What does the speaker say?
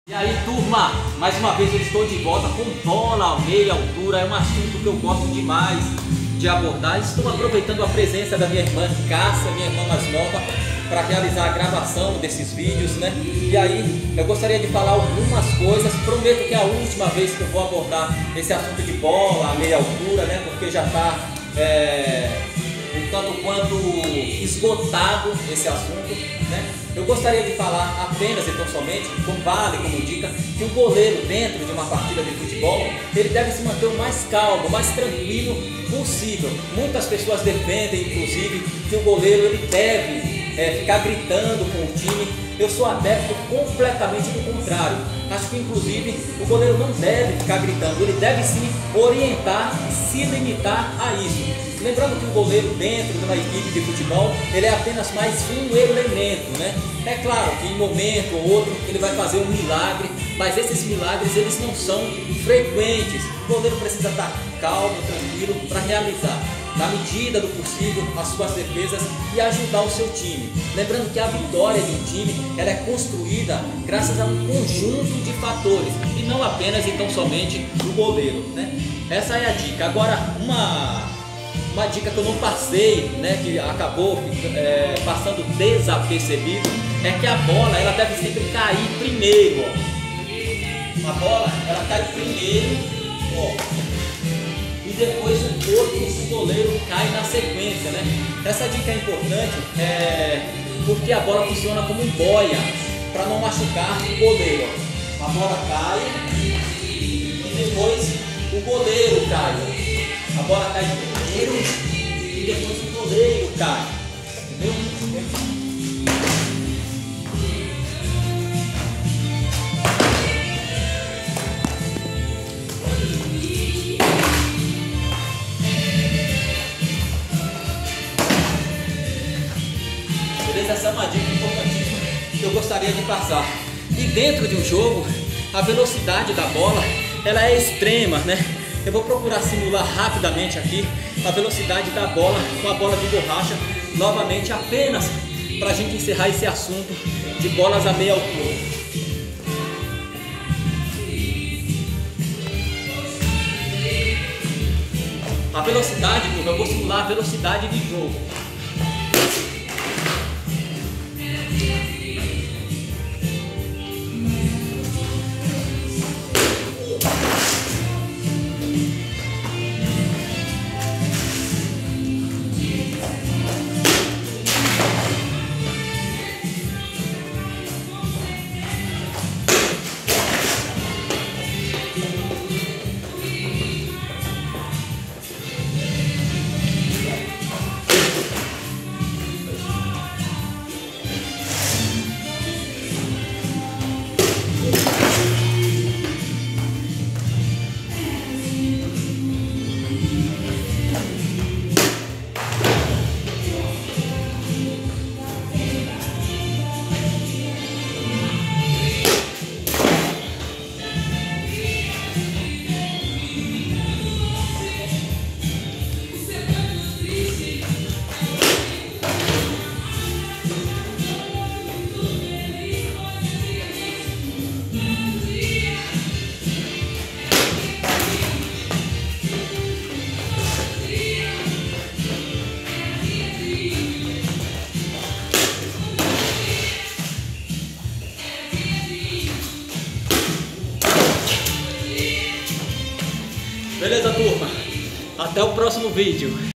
E aí, turma, mais uma vez eu estou de volta com bola a meia altura. É um assunto que eu gosto demais de abordar. Estou aproveitando a presença da minha irmã Cássia, minha irmã mais nova, para realizar a gravação desses vídeos, né? E aí, eu gostaria de falar algumas coisas. Prometo que é a última vez que eu vou abordar esse assunto de bola a meia altura, né? Porque já está um tanto quanto esgotado esse assunto, né? Eu gostaria de falar apenas e tão somente, como vale como dica, que o goleiro dentro de uma partida de futebol, ele deve se manter o mais calmo, o mais tranquilo possível. Muitas pessoas defendem, inclusive, que o goleiro ele deve ficar gritando com o time. Eu sou adepto completamente do contrário. Acho que, inclusive, o goleiro não deve ficar gritando, ele deve sim orientar e se limitar a isso. Lembrando que o goleiro dentro de uma equipe de futebol, ele é apenas mais um elemento, né? É claro que em momento ou outro ele vai fazer um milagre, mas esses milagres eles não são frequentes. O goleiro precisa estar calmo, tranquilo para realizar, na medida do possível, as suas defesas e ajudar o seu time. Lembrando que a vitória de um time ela é construída graças a um conjunto de fatores e não apenas e tão somente do goleiro, né? Essa é a dica. Agora, uma dica que eu não passei, né, que acabou passando desapercebido, é que a bola ela deve sempre cair primeiro. Ó. A bola ela cai primeiro, ó, e depois o corpo do goleiro cai na sequência, né? Essa dica é importante porque a bola funciona como um boia para não machucar o goleiro. Ó. A bola cai e depois o goleiro cai. A bola cai primeiro e depois o goleiro cai. Entendeu? Beleza? Essa é uma dica importantíssima que eu gostaria de passar. E dentro de um jogo, a velocidade da bola ela é extrema, né? Eu vou procurar simular rapidamente aqui a velocidade da bola com a bola de borracha, novamente apenas para a gente encerrar esse assunto de bolas a meia altura. A velocidade, eu vou simular a velocidade de jogo. Beleza, turma? Até o próximo vídeo.